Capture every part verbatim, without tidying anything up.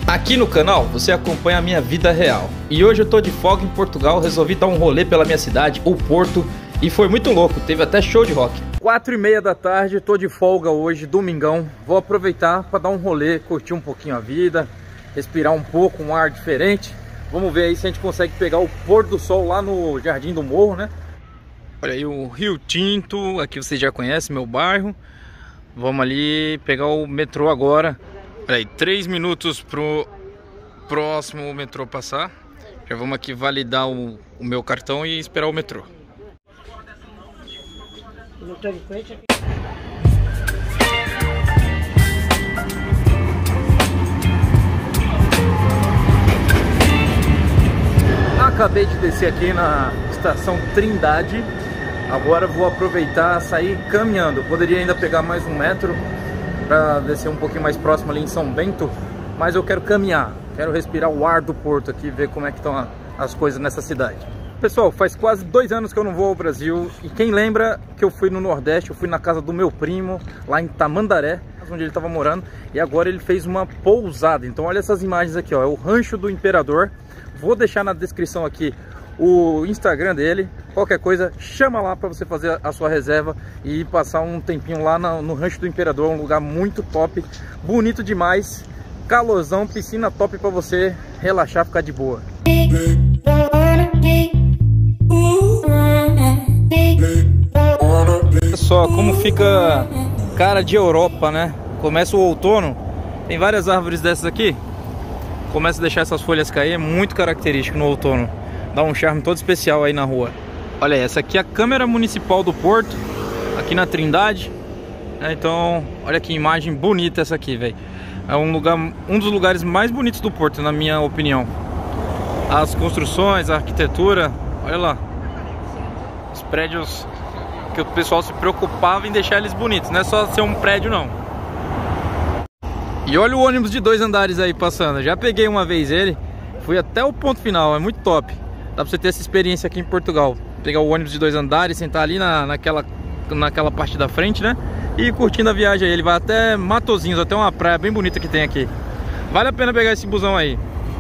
Aqui no canal você acompanha a minha vida real. E hoje eu tô de folga em Portugal, resolvi dar um rolê pela minha cidade, o Porto, e foi muito louco, teve até show de rock. quatro e meia da tarde, tô de folga hoje, domingão. Vou aproveitar para dar um rolê, curtir um pouquinho a vida, respirar um pouco, um ar diferente. Vamos ver aí se a gente consegue pegar o pôr do sol lá no Jardim do Morro, né? Olha aí o Rio Tinto, aqui vocês já conhecem meu bairro. Vamos ali pegar o metrô agora. Olha aí, três minutos pro próximo metrô passar. Já vamos aqui validar o, o meu cartão e esperar o metrô. Acabei de descer aqui na estação Trindade. Agora vou aproveitar e sair caminhando. Poderia ainda pegar mais um metro para descer um pouquinho mais próximo ali em São Bento, mas eu quero caminhar, quero respirar o ar do Porto aqui, ver como é que estão as coisas nessa cidade. Pessoal, faz quase dois anos que eu não vou ao Brasil, e quem lembra que eu fui no Nordeste, eu fui na casa do meu primo, lá em Tamandaré, onde ele estava morando, e agora ele fez uma pousada. Então olha essas imagens aqui, ó, é o Rancho do Imperador. Vou deixar na descrição aqui o Instagram dele. Qualquer coisa, chama lá para você fazer a sua reserva e passar um tempinho lá no, no Rancho do Imperador. Um lugar muito top, bonito demais, calorzão, piscina top para você relaxar, ficar de boa. Olha só como fica cara de Europa, né? Começa o outono, tem várias árvores dessas aqui, começa a deixar essas folhas cair, é muito característico no outono. Dá um charme todo especial aí na rua. Olha, essa aqui é a Câmara Municipal do Porto, aqui na Trindade. É, então, olha que imagem bonita essa aqui, velho. É um lugar, um dos lugares mais bonitos do Porto, na minha opinião. As construções, a arquitetura, olha lá. Os prédios que o pessoal se preocupava em deixar eles bonitos. Não é só ser um prédio, não. E olha o ônibus de dois andares aí passando. Já peguei uma vez ele, fui até o ponto final, é muito top. Dá pra você ter essa experiência aqui em Portugal. Pegar o ônibus de dois andares, sentar ali na, naquela, naquela parte da frente, né? E ir curtindo a viagem aí. Ele vai até Matosinhos, até uma praia bem bonita que tem aqui. Vale a pena pegar esse busão aí.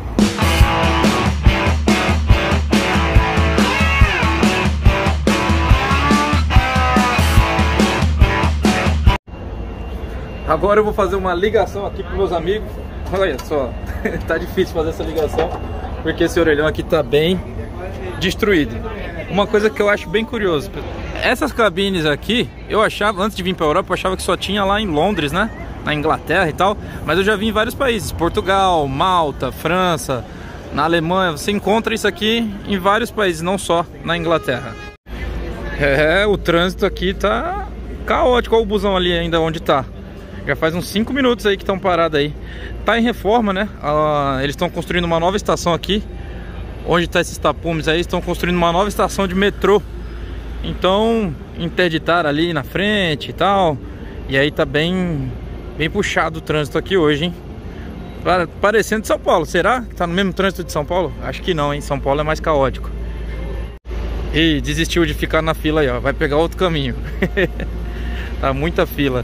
Agora eu vou fazer uma ligação aqui para meus amigos. Olha só, tá difícil fazer essa ligação, porque esse orelhão aqui tá bem destruído. Uma coisa que eu acho bem curioso, essas cabines aqui, eu achava, antes de vir para a Europa, eu achava que só tinha lá em Londres, né? Na Inglaterra e tal, mas eu já vi em vários países, Portugal, Malta, França, na Alemanha. Você encontra isso aqui em vários países, não só na Inglaterra. É, o trânsito aqui tá caótico. Olha o busão ali ainda onde tá. Já faz uns cinco minutos aí que estão parados aí. Tá em reforma, né? Ah, eles estão construindo uma nova estação aqui. Onde tá esses tapumes aí, estão construindo uma nova estação de metrô. Então, interditaram ali na frente e tal. E aí tá bem, bem puxado o trânsito aqui hoje, hein? Parecendo de São Paulo. Será que tá no mesmo trânsito de São Paulo? Acho que não, hein? São Paulo é mais caótico. E desistiu de ficar na fila aí, ó. Vai pegar outro caminho. Tá muita fila.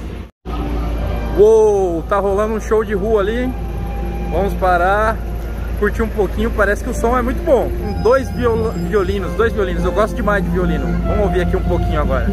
Uou, tá rolando um show de rua ali, hein? Vamos parar, curtir um pouquinho. Parece que o som é muito bom. Com dois viol violinos, dois violinos. Eu gosto demais de violino. Vamos ouvir aqui um pouquinho agora.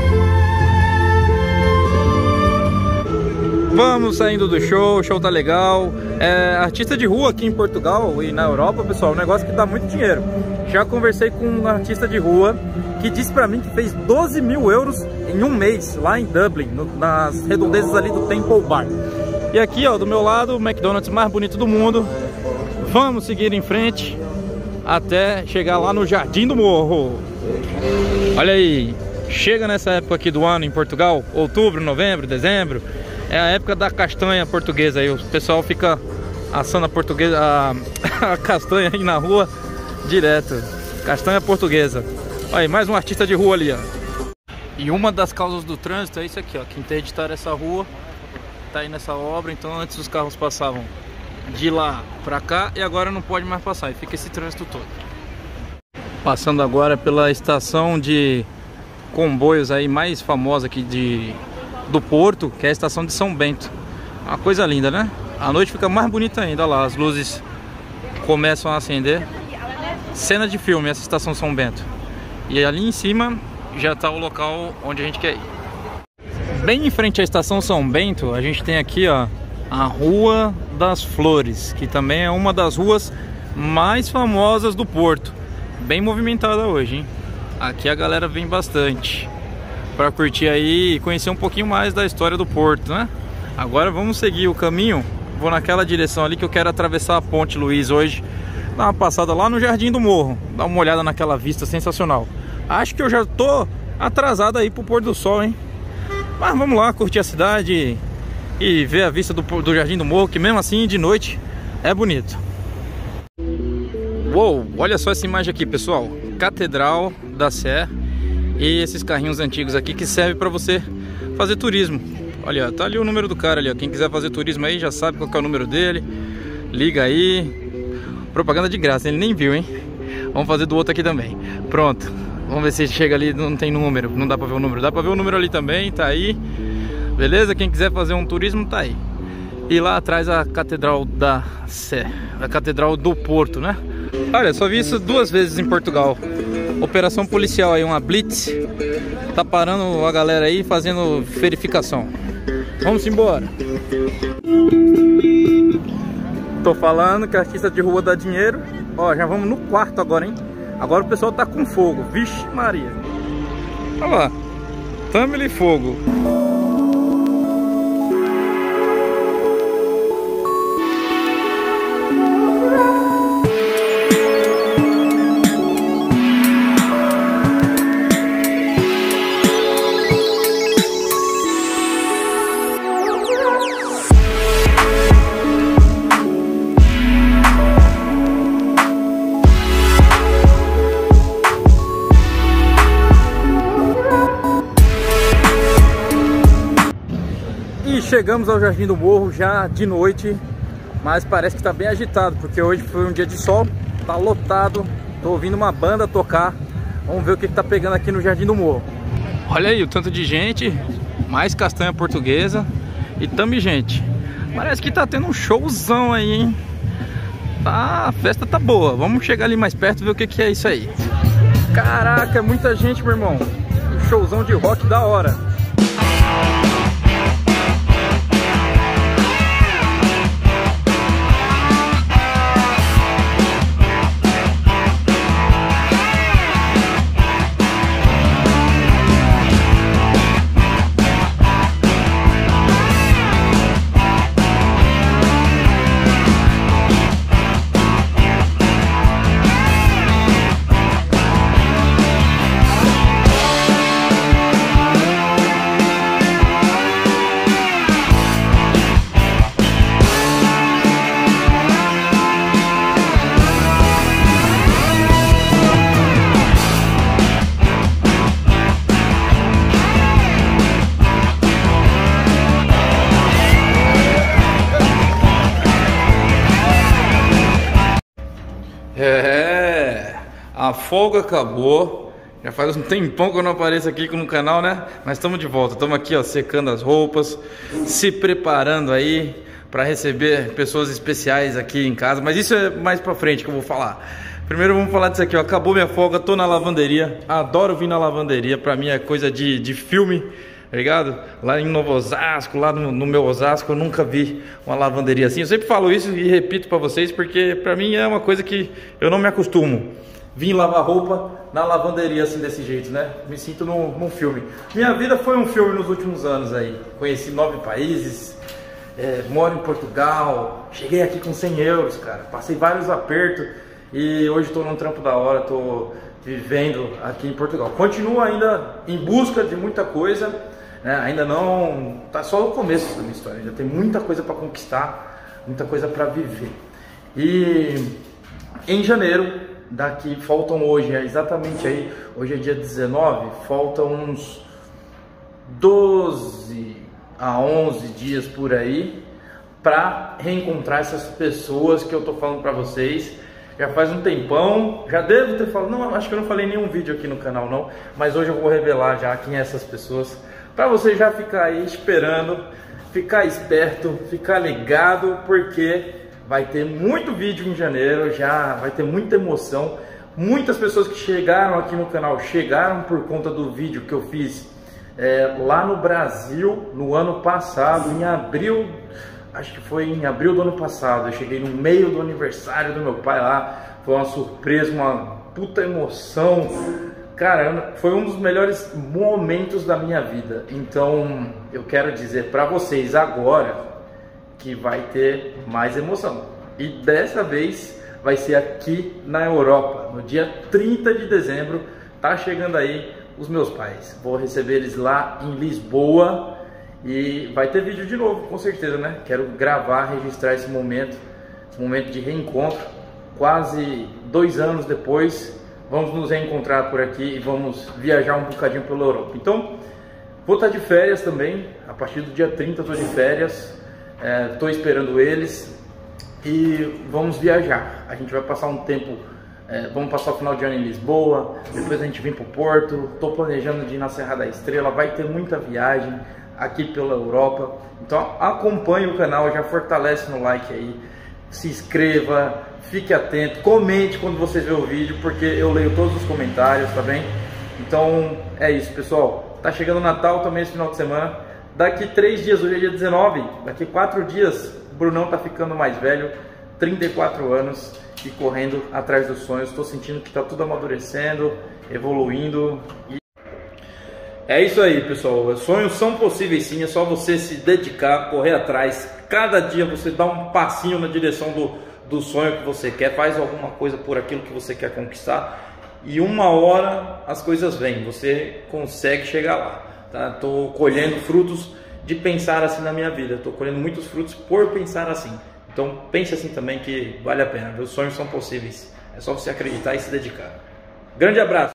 Vamos saindo do show, o show tá legal. É, artista de rua aqui em Portugal e na Europa, pessoal, é um negócio que dá muito dinheiro. Já conversei com um artista de rua que disse pra mim que fez doze mil euros em um mês, lá em Dublin, no, nas redondezas ali do Temple Bar. E aqui, ó, do meu lado, o McDonald's mais bonito do mundo. Vamos seguir em frente até chegar lá no Jardim do Morro. Olha aí, chega nessa época aqui do ano em Portugal, outubro, novembro, dezembro. É a época da castanha portuguesa aí. O pessoal fica assando a, portuguesa, a, a castanha aí na rua direto. Castanha portuguesa. Olha aí, mais um artista de rua ali, ó. E uma das causas do trânsito é isso aqui, ó. Que interditaram essa rua, tá aí nessa obra. Então antes os carros passavam de lá pra cá e agora não pode mais passar. E fica esse trânsito todo. Passando agora pela estação de comboios aí mais famosa aqui de... do Porto, que é a estação de São Bento. Uma coisa linda, né? a noite fica mais bonita ainda. Olha lá, as luzes começam a acender. Cena de filme, essa estação São Bento. E ali em cima já está o local onde a gente quer ir. Bem em frente à estação São Bento, a gente tem aqui, ó, a Rua das Flores, que também é uma das ruas mais famosas do Porto. Bem movimentada hoje, hein? Aqui a galera vem bastante para curtir aí e conhecer um pouquinho mais da história do Porto, né? Agora vamos seguir o caminho. Vou naquela direção ali que eu quero atravessar a Ponte Luiz hoje. Dar uma passada lá no Jardim do Morro. Dar uma olhada naquela vista sensacional. Acho que eu já tô atrasado aí pro pôr do sol, hein? Mas vamos lá curtir a cidade e ver a vista do, do Jardim do Morro, que mesmo assim de noite é bonito. Uou, olha só essa imagem aqui, pessoal. Catedral da Sé e esses carrinhos antigos aqui que servem para você fazer turismo. Olha, tá ali o número do cara ali, ó. Quem quiser fazer turismo aí já sabe qual que é o número dele. Liga aí. Propaganda de graça, ele nem viu, hein? Vamos fazer do outro aqui também. Pronto. Vamos ver se chega ali, não tem número. Não dá pra ver o número. Dá pra ver o número ali também, tá aí. Beleza? Quem quiser fazer um turismo, tá aí. E lá atrás a Catedral da Sé. A Catedral do Porto, né? Olha, só vi isso duas vezes em Portugal. Operação policial aí, uma blitz. Tá parando a galera aí, fazendo verificação. Vamos embora. Tô falando que a artista de rua dá dinheiro. Ó, já vamos no quarto agora, hein? Agora o pessoal tá com fogo. Vixe Maria. Olha lá. Tâmela e fogo. Chegamos ao Jardim do Morro já de noite, mas parece que está bem agitado, porque hoje foi um dia de sol, tá lotado. Tô ouvindo uma banda tocar. Vamos ver o que que tá pegando aqui no Jardim do Morro. Olha aí o tanto de gente, mais castanha portuguesa e também gente. Parece que tá tendo um showzão aí, hein? Tá, a festa tá boa. Vamos chegar ali mais perto e ver o que que é isso aí. Caraca, é muita gente, meu irmão. Um showzão de rock da hora. É, a folga acabou. Já faz um tempão que eu não apareço aqui no canal, né? Mas estamos de volta. Estamos aqui, ó, secando as roupas, se preparando aí para receber pessoas especiais aqui em casa. Mas isso é mais pra frente que eu vou falar. Primeiro vamos falar disso aqui, ó. Acabou minha folga, tô na lavanderia. Adoro vir na lavanderia. Pra mim é coisa de, de filme, tá ligado? Lá em Novo Osasco, lá no, no meu Osasco, eu nunca vi uma lavanderia assim. Eu sempre falo isso e repito pra vocês, porque pra mim é uma coisa que eu não me acostumo. Vim lavar roupa na lavanderia assim desse jeito, né? Me sinto num, num filme. Minha vida foi um filme nos últimos anos aí. Conheci nove países, é, moro em Portugal, cheguei aqui com cem euros, cara. Passei vários apertos e hoje tô num trampo da hora, tô vivendo aqui em Portugal. Continuo ainda em busca de muita coisa, né? Ainda não... Tá só o começo da minha história, ainda tem muita coisa para conquistar, muita coisa para viver. E em janeiro... Daqui faltam hoje, é exatamente aí, hoje é dia dezenove, faltam uns doze a onze dias por aí para reencontrar essas pessoas que eu tô falando para vocês. Já faz um tempão, já devo ter falado, não, acho que eu não falei em nenhum vídeo aqui no canal não, mas hoje eu vou revelar já quem é essas pessoas, para você já ficar aí esperando ficar esperto, ficar ligado, porque vai ter muito vídeo em janeiro, já vai ter muita emoção. Muitas pessoas que chegaram aqui no canal chegaram por conta do vídeo que eu fiz é, lá no Brasil no ano passado, em abril, acho que foi em abril do ano passado. Eu cheguei no meio do aniversário do meu pai lá, foi uma surpresa, uma puta emoção. Cara, foi um dos melhores momentos da minha vida. Então eu quero dizer para vocês agora que vai ter mais emoção. E dessa vez vai ser aqui na Europa, no dia trinta de dezembro. Tá chegando aí os meus pais. Vou receber eles lá em Lisboa e vai ter vídeo de novo, com certeza, né? Quero gravar, registrar esse momento, esse momento de reencontro. Quase dois anos depois, vamos nos reencontrar por aqui e vamos viajar um bocadinho pela Europa. Então, vou estar de férias também. A partir do dia trinta eu estou de férias. Estou é, esperando eles e vamos viajar. A gente vai passar um tempo, é, vamos passar o final de ano em Lisboa, depois a gente vem para o Porto. Estou planejando de ir na Serra da Estrela, vai ter muita viagem aqui pela Europa. Então acompanhe o canal, já fortalece no like aí, se inscreva, fique atento, comente quando vocês verem o vídeo, porque eu leio todos os comentários, tá bem? Então é isso, pessoal. Tá chegando o Natal também esse final de semana. Daqui três dias, hoje é dia dezenove, daqui quatro dias, o Brunão tá ficando mais velho, trinta e quatro anos e correndo atrás dos sonhos. Estou sentindo que tá tudo amadurecendo, evoluindo. E é isso aí, pessoal. Os sonhos são possíveis sim, é só você se dedicar, correr atrás. Cada dia você dá um passinho na direção do, do sonho que você quer, faz alguma coisa por aquilo que você quer conquistar. E uma hora as coisas vêm, você consegue chegar lá. Tá? Tô colhendo frutos de pensar assim na minha vida. Tô colhendo muitos frutos por pensar assim. Então pense assim também, que vale a pena. Meus sonhos são possíveis. É só você acreditar e se dedicar. Grande abraço!